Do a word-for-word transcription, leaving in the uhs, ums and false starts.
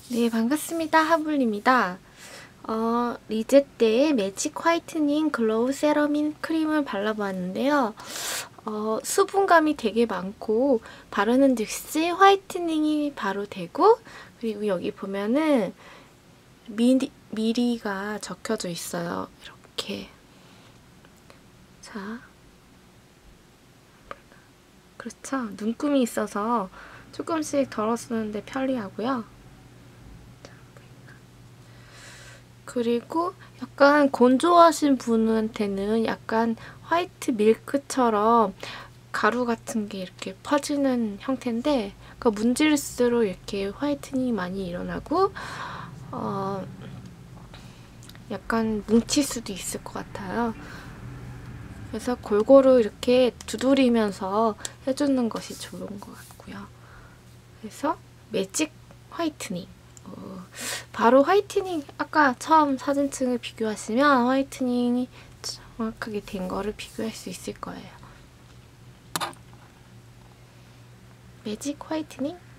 네, 반갑습니다. 하블입니다. 어, 리제떼의 매직 화이트닝 글로우 세럼인 크림을 발라봤는데요. 어, 수분감이 되게 많고 바르는 즉시 화이트닝이 바로 되고, 그리고 여기 보면은 미리, 미리가 적혀져 있어요. 이렇게. 자, 그렇죠? 눈금이 있어서 조금씩 덜어 쓰는데 편리하고요. 그리고 약간 건조하신 분한테는 약간 화이트 밀크처럼 가루 같은 게 이렇게 퍼지는 형태인데, 그 문질수록 이렇게 화이트닝이 많이 일어나고 어, 약간 뭉칠 수도 있을 것 같아요. 그래서 골고루 이렇게 두드리면서 해주는 것이 좋은 것 같고요. 그래서 매직 화이트닝. 어, 바로 화이트닝, 아까 처음 사진층을 비교하시면 화이트닝이 정확하게 된 거를 비교할 수 있을 거예요. 매직 화이트닝